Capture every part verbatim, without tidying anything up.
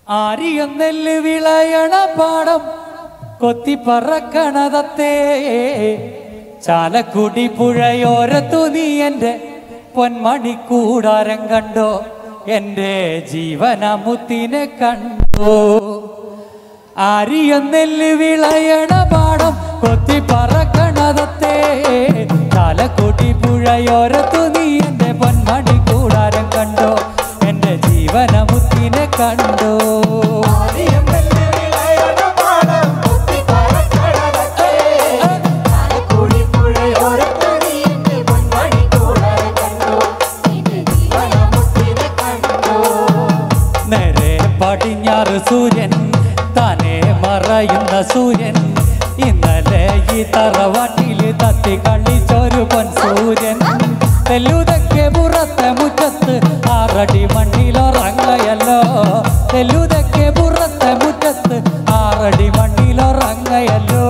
ആരിയം നെല്ല് വിളയണ പാടം കൊത്തി പറക്കണതത്തേ ചാലക്കുടി പുഴയോരത്തു നീ എൻ്റെ പൊന്മണിക്കൂടാരം കണ്ടോ എൻ്റെ ജീവനമുത്തിനെ കണ്ടോ. ആരിയം നെല്ല് വിളയണ പാടം കൊത്തി പറക്കണതത്തേ ചാലക്കുടി പുഴയോരത്തു നീ എൻ്റെ പൊന്മണിക്കൂടാരം കണ്ടോ എൻ്റെ ജീവനമുത്തിനെ കണ്ടോ. പടിഞ്ഞാറ് സൂര്യൻ താനേ മറയുന്ന സൂര്യൻ ഇന്നലെ ഈ തറവാട്ടിൽ തത്തി കളിച്ചൊരു പൊൻ സൂര്യൻ തെല്ലുതക്കെ പുറത്തെ മുറ്റത്ത് ആറടി മണ്ണിലൊറങ്ങയല്ലോ തെല്ലുതക്കെ പുറത്തെ മുറ്റത്ത് ആറടി മണ്ണിലൊറങ്ങയല്ലോ.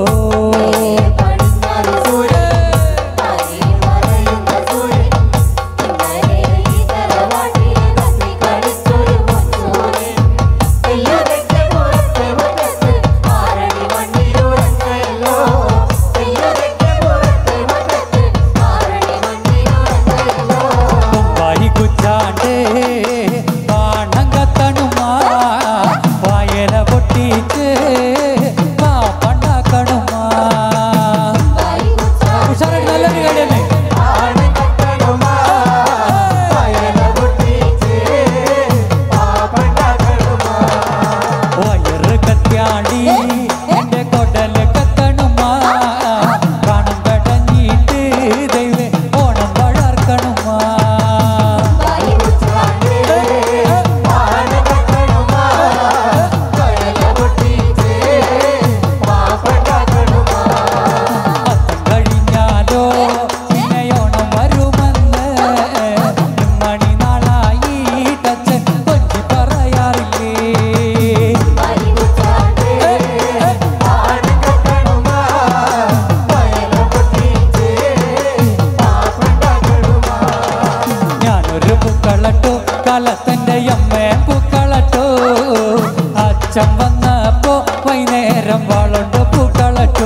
അച്ഛൻ വന്നപ്പോ വൈകുന്നേരം വാളുണ്ട് പൂക്കളട്ടു.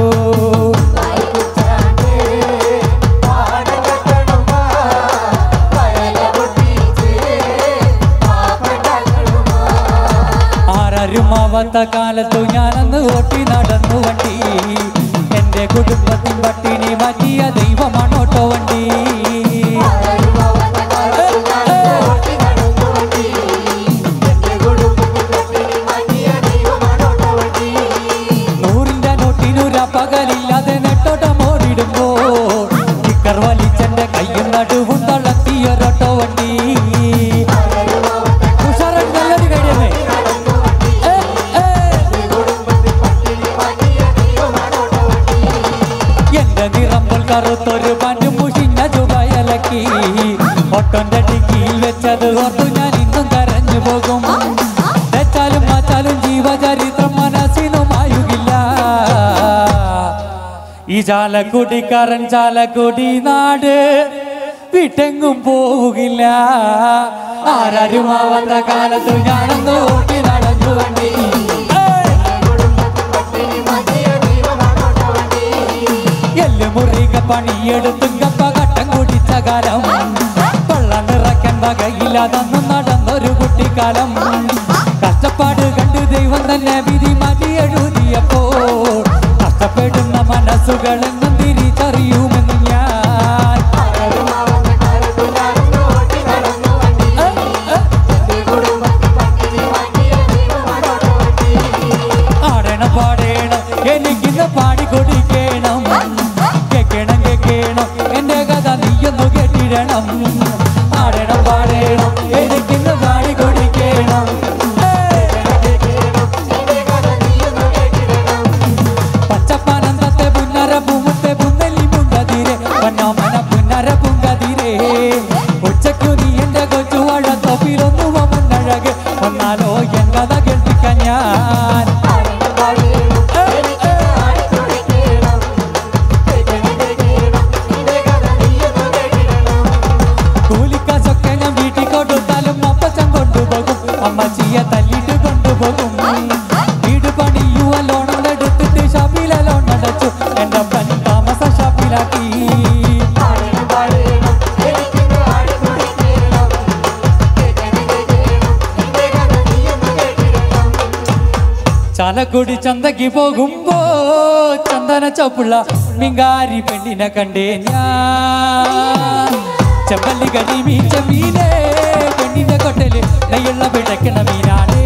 ആരാരുമാവാത്ത കാലത്തു ഞാനന്ന് ഓട്ടി നടന്നു വണ്ടി എന്റെ കുടുംബത്തിൻ പട്ടിണി മാറ്റിയ ദൈവമാണോട്ടോ വണ്ടി. പകലില്ലാതെ നെട്ടോട്ടമോടിടുമ്പോ ഇക്കർ വലിച്ചെന്റെ കയ്യും നടുവും തളർത്തിയൊരട്ടോ വണ്ടി. ഉഷാറൻ നല്ലൊരു കഴിയമേ എന്റെ നിറമ്പോൾ കറുത്തൊരു പഞ്ഞു മുഷിഞ്ഞ ചുവയലക്കി ഒട്ടന്റെ ഡിക്കിയിൽ വെച്ചത് ഓർത്തു ഞാൻ ഇന്നും കരഞ്ഞു പോകും. തെച്ചാലും മാച്ചാലും ജീവചരിത്രം മനസ്സിനുമായുകില്ല. ഈ ചാലക്കുടിക്കാരൻ ചാലക്കുടി നാട് വിട്ടെങ്ങും പോവുകില്ല. ആരാരുമാവാത്ത കാലത്ത് ഞാനൊന്ന് ഓട്ടി നടന്നു വണ്ടി എല്ലു മുറിക പണിയെടുത്തും കപ്പ കട്ടം കുടിച്ച കാലം വെള്ളം നിറയ്ക്കാൻ വകയില്ലാതെന്നും നടന്നൊരു കുട്ടിക്കാലം. കഷ്ടപ്പാട് കണ്ട് ദൈവം തന്നെ വിധി മാറ്റി എഴുതിയപ്പോൾ കഷ്ടപ്പെടുന്ന മനസ്സുകളെന്നും തിരിച്ചറിയുമെന്ന് ഞാൻ. ആടണം പാടേണം എനിക്കിന്ന് പാടിക്കൊടുക്കണം കേക്കണം കേക്കണം എന്റെ കഥ നീയൊന്നു കേട്ടിടണം. ആടണം പാടേണം എനിക്കിന്ന് പാടിക്കൊടുക്കണം പച്ചപ്പാനന്തത്തെ പുന്നര പൂമ ചാലക്കുടി ചന്തയ്ക്ക് പോകുമ്പോ ചന്ദന ചോപ്പുള്ള മിങ്കാരി പെണ്ണിനെ കണ്ടേ ഞാൻ ചെമ്പല്ലി കടി മീച്ച മീനേ പെണ്ണിന്റെ കൊട്ടല് നെയ്യുള്ള പിടക്കണ മീനാണേ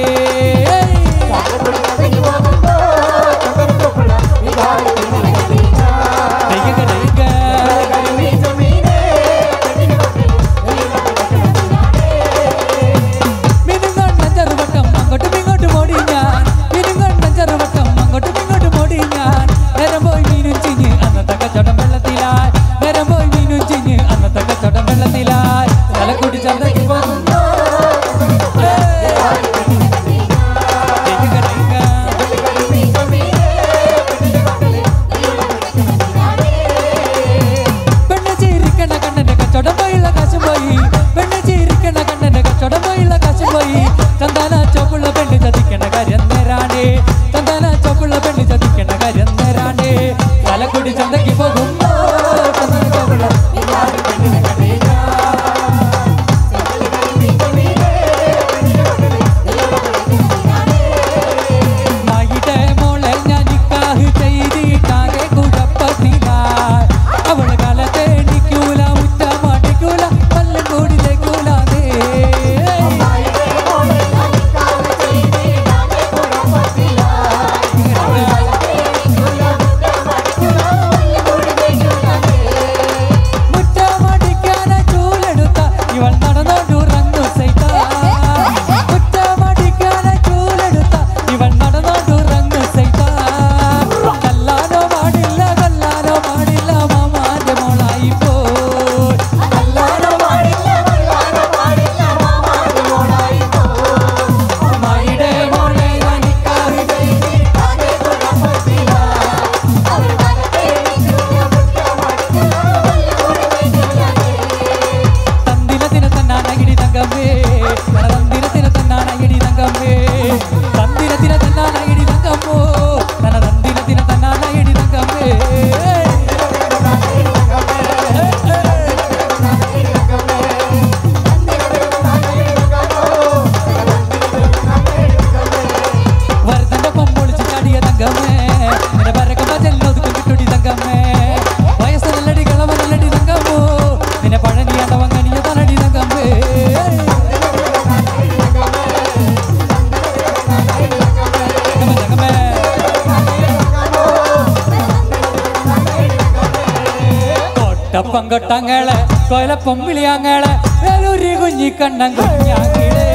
പങ്കൊട്ടങ്ങളെ കൊലപ്പൊമ്പിളിയാങ്ങളെ വേലൂരി കുഞ്ഞിക്കണ്ണൻ കുഞ്ഞാങ്കിളെ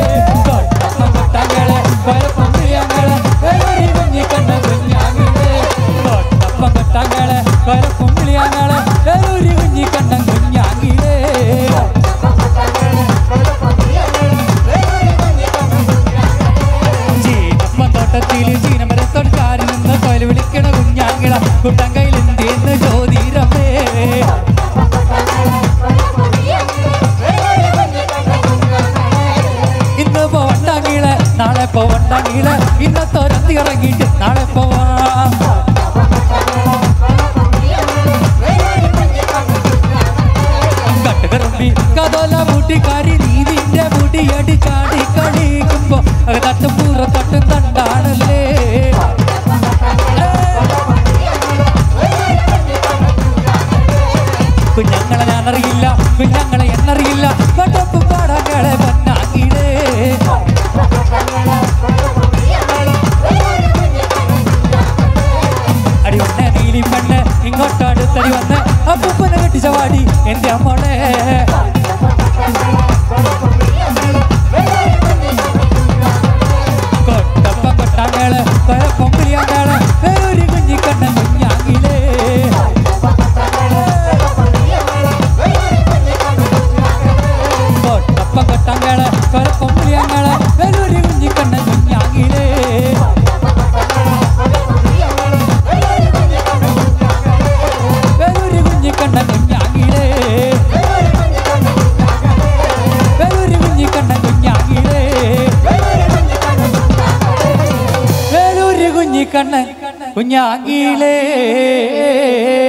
പങ്കൊട്ടങ്ങളെ കൊലപ്പൊമ്പിളിയാങ്ങളെ വേലൂരി കുഞ്ഞിക്കണ്ണൻ കുഞ്ഞാങ്കിളെ പങ്കൊട്ടങ്ങളെ കൊലപ്പൊമ്പിളിയാങ്ങളെ വേലൂരി കുഞ്ഞിക്കണ്ണൻ കുഞ്ഞാങ്കിളെ ചീനപ്പൻ തോട്ടത്തിൽ ചീനമരത്തോട് കാരി നിന്ന് കൊല വിളിക്കണ കുഞ്ഞാങ്കിള കുട്ടൻ കയ്യിലെന്തിന്ന് ജ്യോതിരമേ ഇന്ന് പോവണ്ടാങ്കിളെ നാളെ പോവണ്ടാങ്കിളെ ഇന്നത്തോരത്തി ഇറങ്ങിയിട്ട് നാളെ പോവാം കട്ടുകറുമ്പി കതോല മുട്ടിക്കാരി നീതിന്റെ മുടിയടി ചാടി കളിക്കുമ്പോ അത് തട്ടും പൂറ തട്ടും തണ്ടാണല്ലേ കുഞ്ഞങ്ങളെ ഞാനറിയില്ല കുഞ്ഞങ്ങളെ എന്നറിയില്ല പട്ടപ്പ് പാടങ്ങളെ പൊന്നാങ്കിളേ അടി വന്നെ നീലി പെണ്ണ് ഇങ്ങോട്ടടുത്തടി വന്ന് അപ്പൂപ്പനെ കെട്ടിച്ച വാടി എന്റെ അമ്മോളെ കൊട്ടപ്പ കൊട്ടാങ്ങളെ കൊമ്പുലിയാങ്ങളെ ഒരു കുഞ്ഞിക്കണ്ണൻ കുഞ്ഞാങ്കിലേ കൊട്ടപ്പ കൊട്ടാങ്ങളെ കൊമ്പുലിയാങ്ങളെ ഒരു കുഞ്ഞിക്കണ്ണൻ കുഞ്ഞാങ്കിലേ വേലൂരി കുഞ്ഞിക്കണ്ണൻ കുഞ്ഞാങ്കിലേ വേലൂരി കുഞ്ഞിക്കണ്ണൻ കുഞ്ഞാങ്കിലേ വേലൂരി കുഞ്ഞിക്കണ്ണൻ കുഞ്ഞാങ്കിലേ